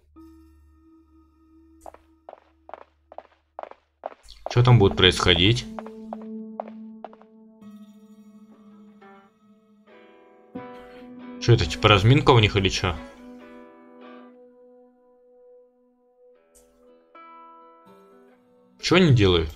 Что там будет происходить? Что это, типа разминка у них или что? Что они делают?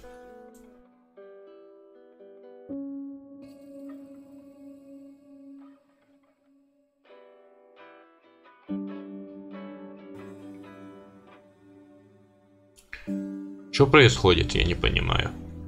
Что происходит, я не понимаю.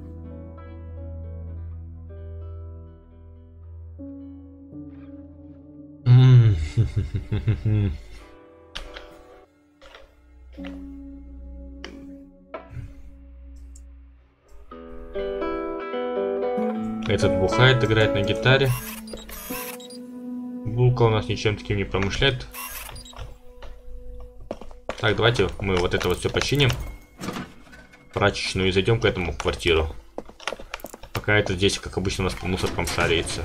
Этот бухает, играет на гитаре. Булка у нас ничем таким не промышляет. Так, давайте мы вот это вот все починим. Прачечную и зайдем к этому в квартиру. Пока это здесь, как обычно, у нас по мусоркам шарится.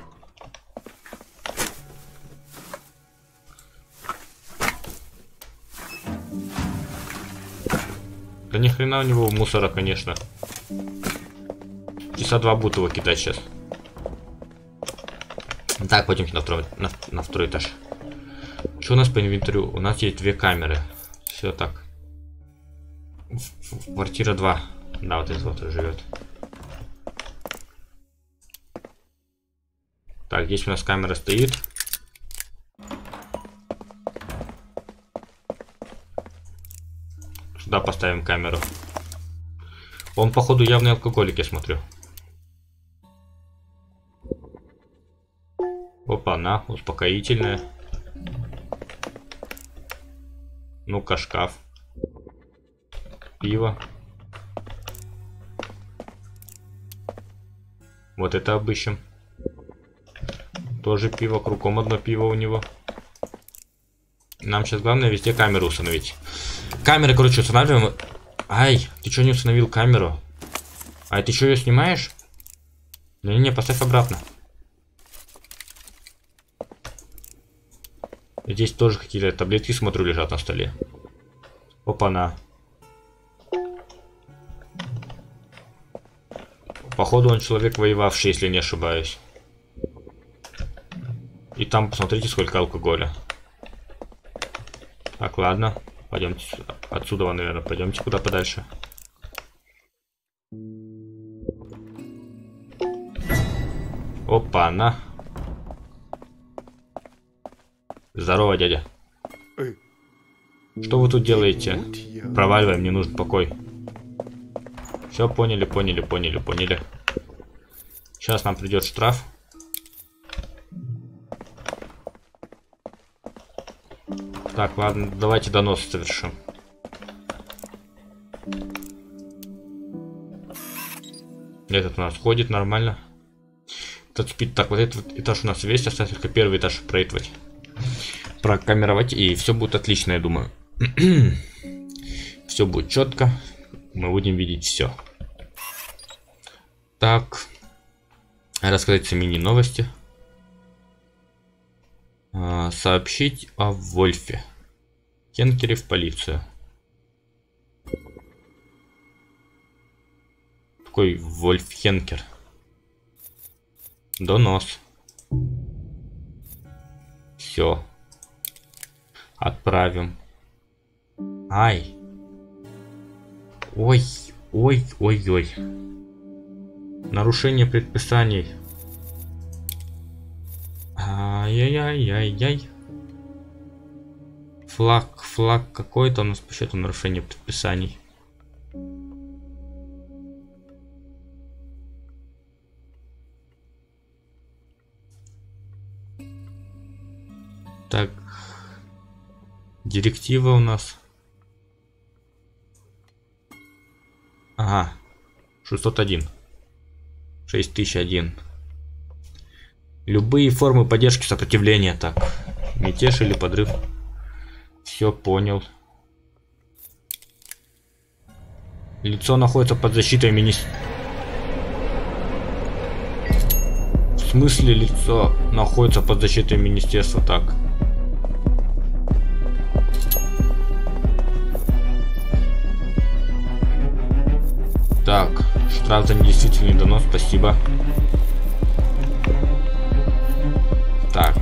Да ни хрена у него мусора, конечно. Часа 2 будут его кидать сейчас. Так, пойдемте на второй этаж. Что у нас по инвентарю? У нас есть 2 камеры. Все так. Квартира 2. Да, вот это вот живет. Так, здесь у нас камера стоит. Сюда поставим камеру. Он, походу, явный алкоголик, я смотрю. Опа, на, успокоительная. Ну-ка, шкаф. Пиво. Вот это обыщем. Тоже пиво, кругом одно пиво у него. Нам сейчас главное везде камеру установить. Камеры, короче, устанавливаем. Ай, ты что не установил камеру? Ай, ты что ее снимаешь? Не-не, поставь обратно. Здесь тоже какие-то таблетки, смотрю, лежат на столе. Опа-на. Походу он человек воевавший, если не ошибаюсь. И там посмотрите, сколько алкоголя. Так, ладно. Пойдемте отсюда, наверное, пойдемте куда подальше. Опа-на. Здорово, дядя. Что вы тут делаете? Проваливаем, мне нужен покой. Все, поняли. Сейчас нам придет штраф. Так, ладно, давайте донос совершим. Этот у нас ходит нормально. Тачпит. Так, вот этот вот этаж у нас весь, остается только первый этаж проектовать. Прокамеровать, и все будет отлично, я думаю. Все будет четко. Мы будем видеть все. Так. Рассказать мини-новости. Сообщить о Вольфе Хенкере в полицию. Такой Вольф Хенкер. Донос. Все. Отправим. Ай. Ой, ой, ой, ой. Нарушение предписаний. Ай-яй-яй-яй-яй. Флаг какой-то у нас по счету нарушение предписаний. Так. Директива у нас. Ага. 601. 6001. Любые формы поддержки сопротивления. Так. Мятеж или подрыв. Все понял. Лицо находится под защитой министерства. В смысле лицо находится под защитой министерства? Так. Так, штраф за недействительный донос, спасибо. Так.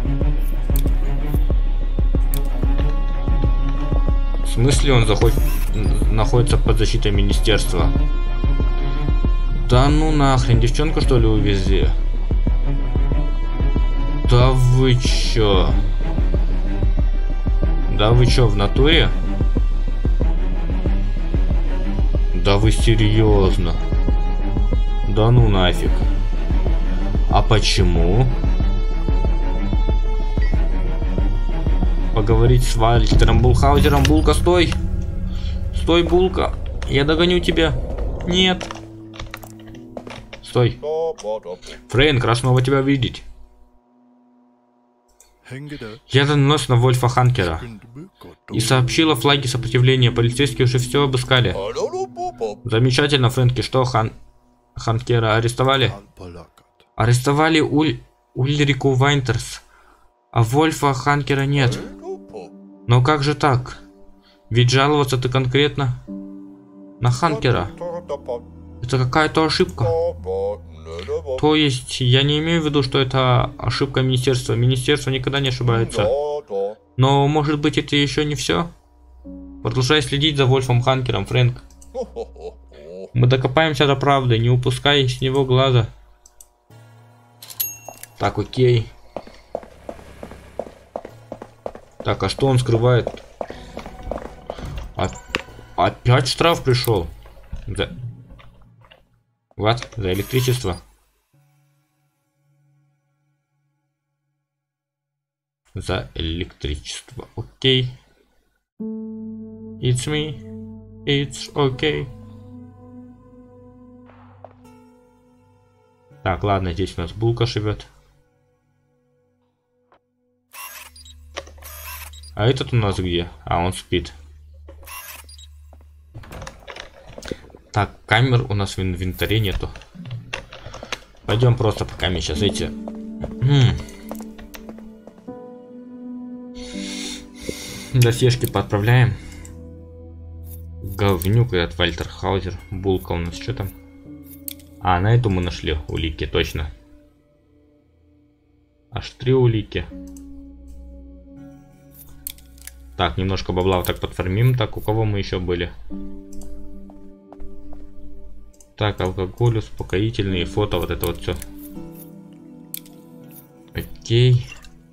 В смысле он находится под защитой министерства? Да ну нахрен, девчонку что ли увезли? Да вы чё? Да вы чё, в натуре? Да вы серьезно? Да ну нафиг. А почему? Поговорить с Вальтером Булхаузером. Булка, стой! Стой, Булка! Я догоню тебя! Нет! Стой! Фрэнк, рад снова тебя видеть. Я донос на Вольфа Ханкера и сообщил о флаге сопротивления. Полицейские уже все обыскали. Замечательно, Фрэнки. Что, Ханкера арестовали? Арестовали Ульрику Вайнтерс, а Вольфа Ханкера нет. Но как же так? Ведь жаловаться ты конкретно на Ханкера. Это какая-то ошибка. То есть, я не имею в виду, что это ошибка министерства. Министерство никогда не ошибается. Но, может быть, это еще не все? Продолжай следить за Вольфом Ханкером, Фрэнк. Мы докопаемся до правды, не упускай с него глаза. Так, окей. Так, а что он скрывает? Опять штраф пришел. Вот, за электричество. За электричество. Окей. It's me. It's okay. Так, ладно, здесь у нас Булка живет. А этот у нас где? А, он спит. Так, камер у нас в инвентаре нету. Пойдем просто пока мы сейчас эти... досьешки поотправляем. Говнюк этот Вальтер Хаузер. Булка у нас что там? А, на эту мы нашли улики, точно. Аж 3 улики. Так, немножко бабла вот так подформим. Так, у кого мы еще были? Так, алкоголь, успокоительные, фото, вот это вот все. Окей.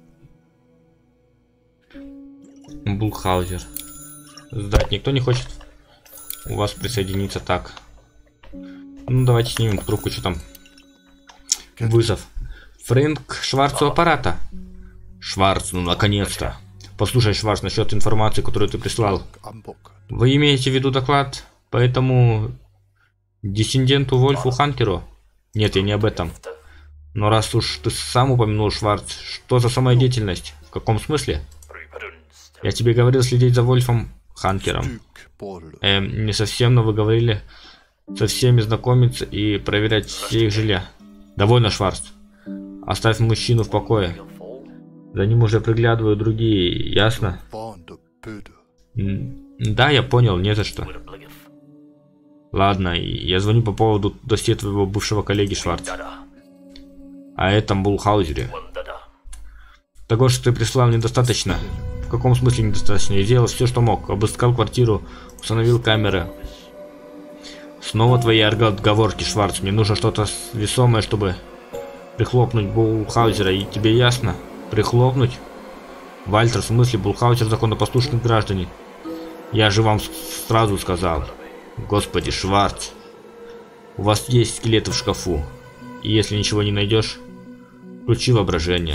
Булхаузер. Сдать никто не хочет у вас присоединиться. Так. Ну, давайте снимем трубку, что там. Вызов. Фрэнк Шварц у аппарата. Шварц, ну наконец-то. Послушай, Шварц, насчет информации, которую ты прислал. Вы имеете в виду доклад по этому диссиденту Вольфу Ханкеру? Нет, я не об этом. Но раз уж ты сам упомянул, Шварц, что за самодеятельность? В каком смысле? Я тебе говорил следить за Вольфом Ханкером. Не совсем, но вы говорили со всеми знакомиться и проверять все их жилья. Довольно, Шварц. Оставь мужчину в покое. За ним уже приглядывают другие, ясно? Да, я понял, не за что. Ладно, я звоню по поводу досье твоего бывшего коллеги, Шварц. О этом Булхаузере. Того, что ты прислал, недостаточно. В каком смысле недостаточно? Я сделал все, что мог. Обыскал квартиру, установил камеры. Снова твои отговорки, Шварц. Мне нужно что-то весомое, чтобы прихлопнуть Булхаузера. И тебе ясно? Прихлопнуть? Вальтер, в смысле, Булхаузер законопослушный гражданин. Я же вам сразу сказал. Господи, Шварц. У вас есть скелеты в шкафу. И если ничего не найдешь, включи воображение.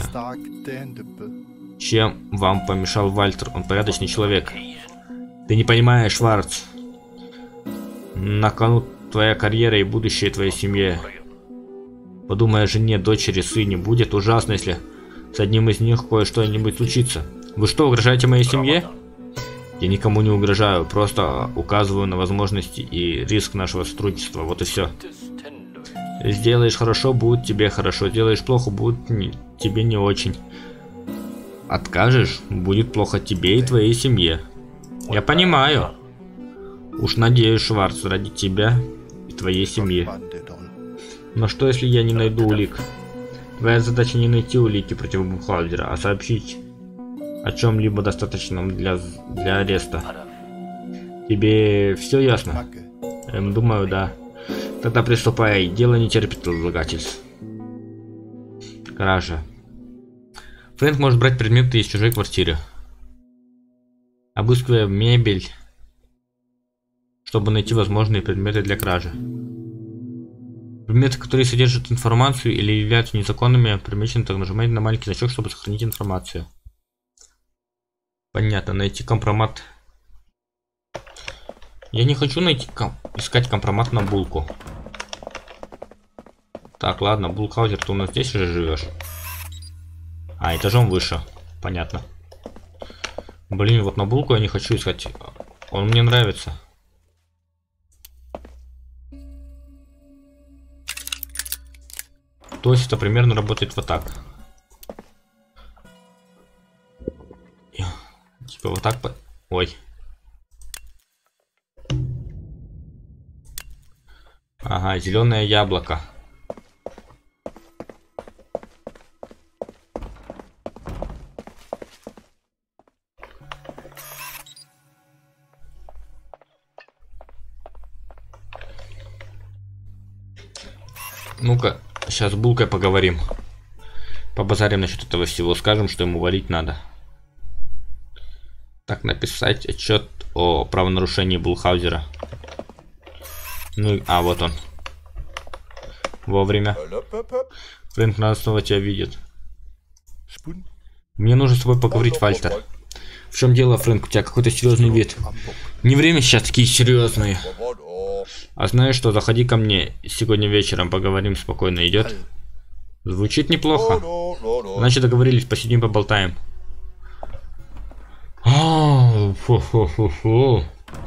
Чем вам помешал Вальтер? Он порядочный человек. Ты не понимаешь, Шварц. На кону твоя карьера и будущее твоей семьи. Подумай о жене, дочери, сыне. Будет ужасно, если с одним из них кое-что-нибудь случится. Вы что, угрожаете моей семье? Я никому не угрожаю, просто указываю на возможности и риск нашего сотрудничества. Вот и все. Сделаешь хорошо, будет тебе хорошо. Сделаешь плохо, будет тебе не очень. Откажешь, будет плохо тебе и твоей семье. Я понимаю. Уж надеюсь, Шварц, ради тебя и твоей семьи. Но что, если я не найду улик? Твоя задача не найти улики против Булхаузера, а сообщить о чем-либо достаточном для ареста. Тебе все ясно? Думаю, да. Тогда приступай. Дело не терпит отлагательств. Кража. Фрэнк может брать предметы из чужой квартиры, обыскивая мебель, чтобы найти возможные предметы для кражи. Предметы, которые содержат информацию или являются незаконными, примечены, так нажимайте на маленький значок, чтобы сохранить информацию. Понятно, найти компромат. Я не хочу искать компромат на булку. Так, ладно, Булхаузер, ты у нас здесь уже живешь? А, этажом выше. Понятно. Блин, вот на булку я не хочу искать. Он мне нравится. То есть это примерно работает вот так. Типа вот так. Ой. Ага, зеленое яблоко. Ну-ка, сейчас с булкой поговорим. Побазарим насчет этого всего. Скажем, что ему валить надо. Так, написать отчет о правонарушении Булхаузера. Ну, вот он. Вовремя. Фрэнк, надо снова тебя видит. Мне нужно с тобой поговорить, Вальтер. В чем дело, Фрэнк? У тебя какой-то серьезный вид. Не время сейчас такие серьезные. А знаешь что, заходи ко мне сегодня вечером, поговорим спокойно, идет? Звучит неплохо. Значит, договорились, посидим, поболтаем. Фу-фу-фу-фу.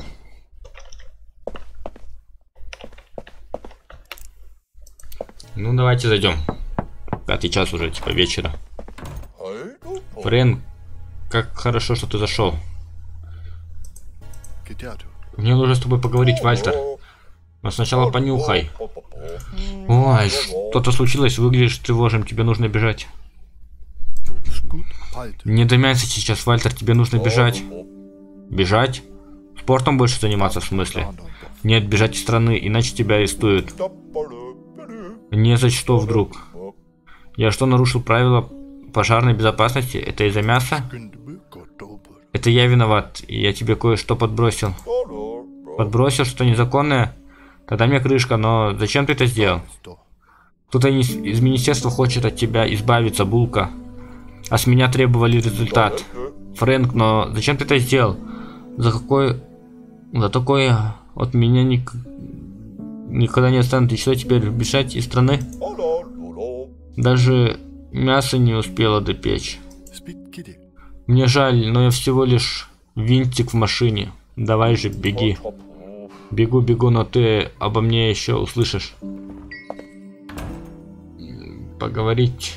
Ну, давайте зайдем. 5 час уже, типа, вечера. Фрэнк, как хорошо, что ты зашел. Мне нужно с тобой поговорить, Вальтер. Но сначала понюхай. Ой, что-то случилось, выглядишь тревожным, тебе нужно бежать. Не до мяса сейчас, Вальтер, тебе нужно бежать. Бежать? Спортом больше заниматься, в смысле? Нет, бежать из страны, иначе тебя арестуют. Не за что вдруг. Я что, нарушил правила пожарной безопасности? Это из-за мяса? Это я виноват, я тебе кое-что подбросил. Подбросил что незаконное? Тогда мне крышка, но зачем ты это сделал? Кто-то из министерства хочет от тебя избавиться, Булка. А с меня требовали результат. Фрэнк, но зачем ты это сделал? За такое от меня никогда не останется. И что теперь, бежать из страны? Даже мясо не успела допечь. Мне жаль, но я всего лишь винтик в машине. Давай же, беги. Бегу, бегу, но ты обо мне еще услышишь. Поговорить.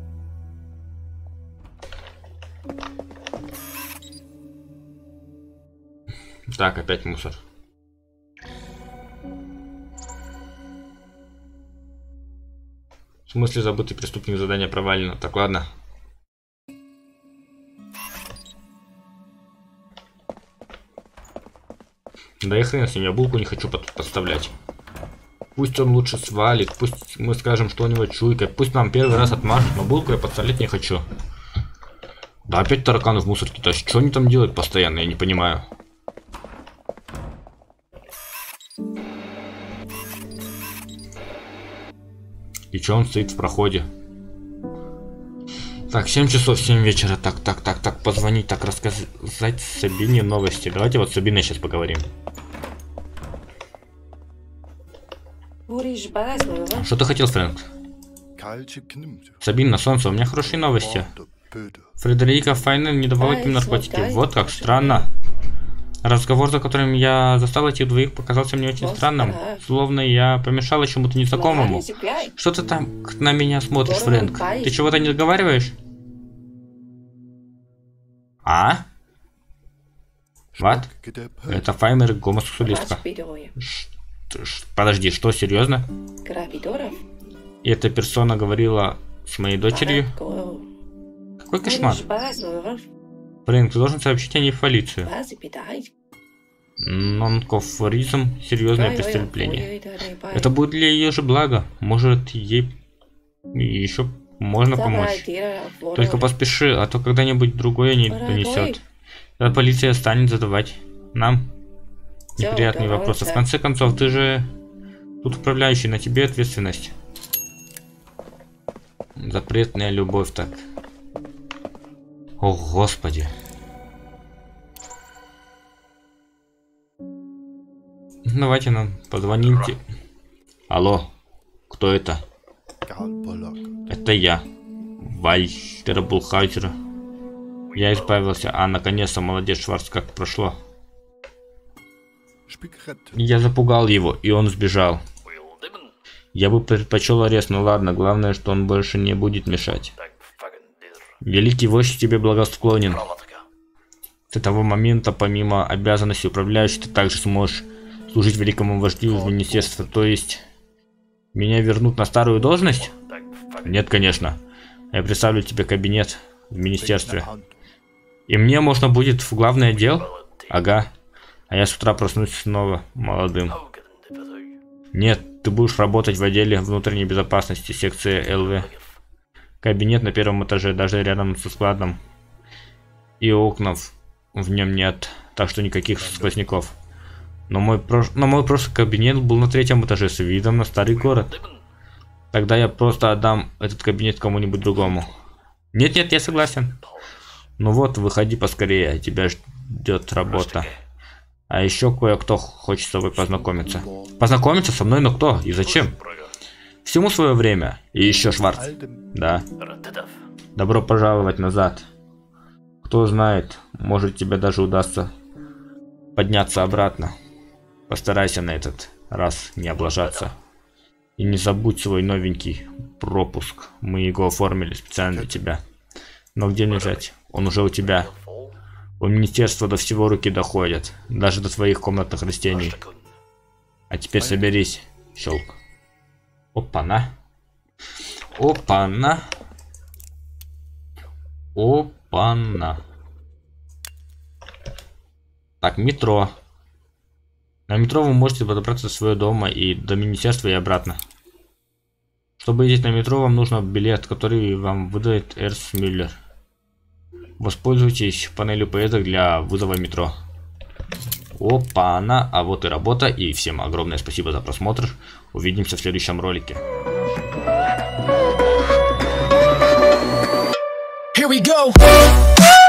Так, опять мусор. В смысле, забытый преступник, задание провалено. Так, ладно. Да и хрен с ним, я булку не хочу подставлять. Пусть он лучше свалит, пусть мы скажем, что у него чуйка, пусть нам первый раз отмажет, но булку я подставлять не хочу. Да опять тараканы в мусорке тащат, что они там делают постоянно, я не понимаю. И чё он стоит в проходе? Так, 7 часов, 7 вечера, так, позвонить, так, рассказать Сабине новости. Давайте вот с Сабиной сейчас поговорим. Что ты хотел, Фрэнк? Сабина, солнце, у меня хорошие новости. Фредерика Файнен не давала им наркотики. Вот как странно. Разговор, за которым я застал этих двоих, показался мне очень странным. Словно я помешала чему-то незнакомому. Что ты там на меня смотришь, Фрэнк? Ты чего-то не договариваешь? А? Вот? Это Файнер, гомосексуалистка. Подожди, что, серьезно? И эта персона говорила с моей дочерью? Какой кошмар? Фрэнк, ты должен сообщить о ней в полицию. Нонкофоризм – серьезное преступление. Это будет для ее же блага. Может, ей еще можно помочь. Только поспеши, а то когда-нибудь другое не донесет. Тогда полиция станет задавать нам неприятные вопросы. В конце концов, ты же тут управляющий, на тебе ответственность. Запретная любовь, так. О, Господи. Давайте нам позвоните. Алло, кто это? Это я, Вальтер Булхаузер. Я избавился, а наконец-то, молодец, Шварц, как прошло? Я запугал его, и он сбежал. Я бы предпочел арест, но ладно, главное, что он больше не будет мешать. Великий вождь тебе благосклонен. С этого момента, помимо обязанностей управляющего, ты также сможешь служить великому вождю из министерства, то есть меня вернут на старую должность? Нет, конечно. Я представлю тебе кабинет в министерстве. И мне можно будет в главный отдел? Ага. А я с утра проснусь снова молодым. Нет, ты будешь работать в отделе внутренней безопасности, секция ЛВ. Кабинет на первом этаже, даже рядом со складом. И окон в нем нет, так что никаких сквозняков. Но мой прошлый кабинет был на 3-м этаже с видом на старый город. Тогда я просто отдам этот кабинет кому-нибудь другому. Нет, я согласен. Ну вот, выходи поскорее, тебя ждет работа. А еще кое-кто хочет с тобой познакомиться. Познакомиться со мной, но кто и зачем? Всему свое время. И еще Шварц. Да. Добро пожаловать назад. Кто знает, может тебе даже удастся подняться обратно. Постарайся на этот раз не облажаться. И не забудь свой новенький пропуск. Мы его оформили специально для тебя. Но где мне взять? Он уже у тебя. У министерства до всего руки доходят. Даже до твоих комнатных растений. А теперь соберись. Щелк. Опа-на. Опа-на. Опа-на. Так, метро. На метро вы можете подобраться до своего дома и до министерства и обратно. Чтобы ездить на метро, вам нужен билет, который вам выдает Эрс Мюллер. Воспользуйтесь панелью поездок для вызова метро. Опа-на, а вот и работа. И всем огромное спасибо за просмотр. Увидимся в следующем ролике. Here we go.